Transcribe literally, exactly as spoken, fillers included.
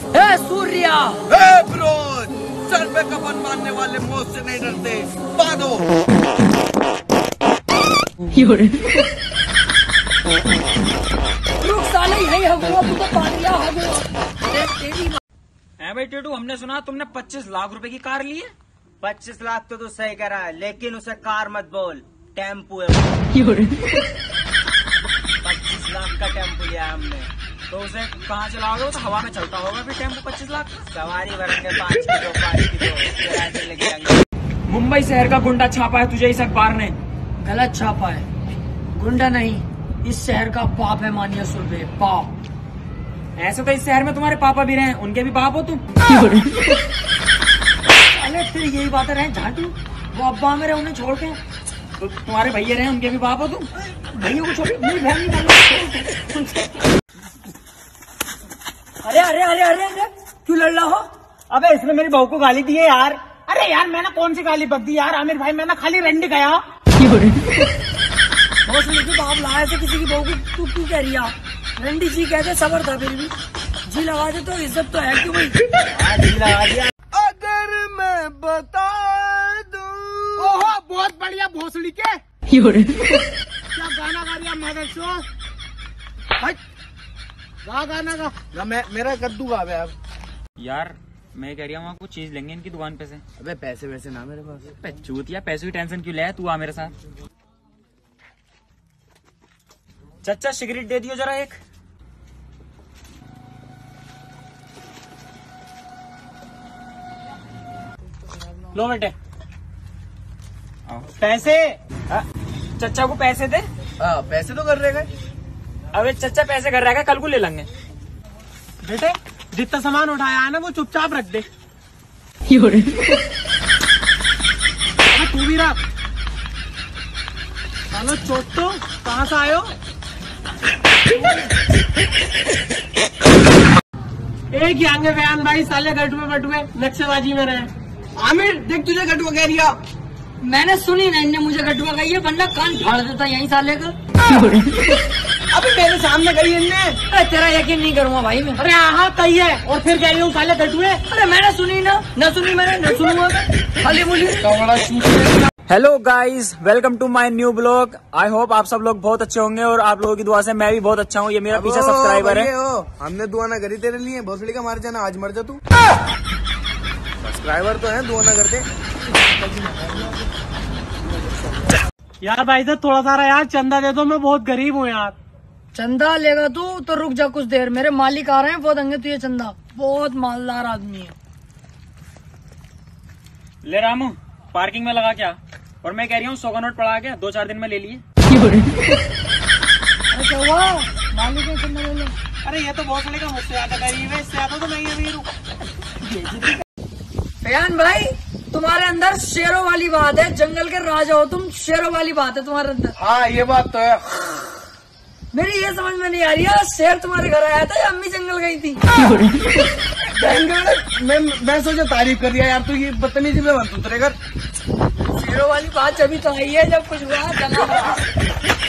हे Surya, hey bros, सर पे कफन मारने वाले मौत से नहीं डरते, बांधो। रुक साले, यही हगुआ तू तो पानिया हगुआ। है भाई टेटू, हमने सुना तुमने पच्चीस लाख रुपए की कार ली है। पच्चीस लाख तो तू सही करा है, लेकिन उसे कार मत बोल, टेम्पू है। पच्चीस लाख का टेम्पू लिया हमने, तो उसे कहाँ चलाओगे? तो हवा में चलता होगा फिर टेम्पू पच्चीस लाख। सवारी भरेंगे पाँच किलो पाँच किलो किराए लेके जाएंगे। मुंबई शहर का गुंडा छापा है तुझे इस अखबार ने। गलत छापा है, गुंडा नहीं, इस शहर का बाप है मानिया सुरभि, बाप। ऐसे तो इस शहर में तुम्हारे पापा भी रहे, उनके भी बाप हो तुम। अरे फिर यही बातें रहे झाटू, वो अब्बा मेरे उन्हें छोड़ के, तो तुम्हारे भैया रहे, उनके भी बाप हो तुम। भैया को छोड़ मेरी बहन नहीं। अरे अरे अरे अरे अरे क्यों लड़ रहा हो? अबे इसने मेरी बहू को गाली दी है यार। अरे यार मैंने कौन सी गाली बक दी यार आमिर भाई, मैंने खाली रंडी गया। बहुत लेके बाप लाया थे किसी की बहू को, तू क्यों कह रही है? रंडी जी कहते सबर था, फिर भी जी लगा दे तो इज्जत तो है क्यों भाई? जी लगा दिया। अगर मैं बता दूं। ओहो बहुत बढ़िया भोसड़ी के क्या गाना गा रही है मदर शो। गा गाना गा ना मैं मेरा कद्दू गा अब। यार मैं कह रही हूँ कुछ चीज लेंगे इनकी दुकान पे से। अबे पैसे वैसे ना मेरे पास। चूतिया, पैसों की टेंशन क्यों ले, तू आ मेरे साथ। चचा सिगरेट दे दियो जरा एक। लो बेटे पैसे। चचा को पैसे दे। हाँ पैसे तो कर रहे गए। अबे चचा पैसे कर रहा है, कल को ले लेंगे। बेटे जितना सामान उठाया है ना वो चुपचाप रख दे। तू भी रख। चलो चोटो कहाँ से आयो? एक ही आगे बयान भाई, साले गटुए बटुए नक्शेबाजी में रहे। आमिर देख तुझे कद्दू कह रही है। मैंने सुनी ना, इनने मुझे गटुआ कही है, वरना कान फाड़ देता यहीं साले का। अभी मेरे सामने गई इनने। अरे तेरा यकीन नहीं करूंगा भाई मैं। अरे हाँ कही है, और फिर कह रही हूँ साले गटुए। अरे मैंने सुनी ना, न सुनी मैंने, न सुनूंगा मैं, खाली मुझे। Hello guys, welcome to my new blog. I hope आप सब लोग बहुत अच्छे होंगे और आप लोगों की दुआ से मैं भी बहुत अच्छा हूँ। ये मेरा पीछे सब्सक्राइबर है। हमने दुआ ना करी तेरे लिए, भोसड़ी का मार जाना, आज मर जा तू। सब्सक्राइबर तो है, दुआ ना करते। यार भाई साहब थोड़ा सारा यार चंदा दे दो, मैं बहुत गरीब हूँ यार। चंदा लेगा तू तो रुक जा कुछ देर, मेरे मालिक आ रहे हैं, वो देंगे तुझे चंदा। बहुत मालदार आदमी है। ले रामू पार्किंग में लगा क्या? और मैं कह रही हूँ सौ का नोट पड़ा गया, दो चार दिन में ले लिए। अरे क्या हुआ? मालिक है चंदा ले लो। अरे ये तो बहुत बड़े का मुझसे ज्यादा गरीब है, इससे ज्यादा तो मैं ही अमीर हूँ। बयान भाई तुम्हारे अंदर शेरों वाली बात है, जंगल के राजा हो तुम, शेरों वाली बात है तुम्हारे अंदर। हाँ ये बात तो है। मेरी ये समझ में नहीं आ रही है, शेर तुम्हारे घर आया था या अम्मी जंगल गई थी? मैं मैं सोचा तारीफ कर दिया यार, तू ये बदतमीजी में मत उतरेगा। शेरों वाली बात जब तो आई है जब कुछ हुआ चला।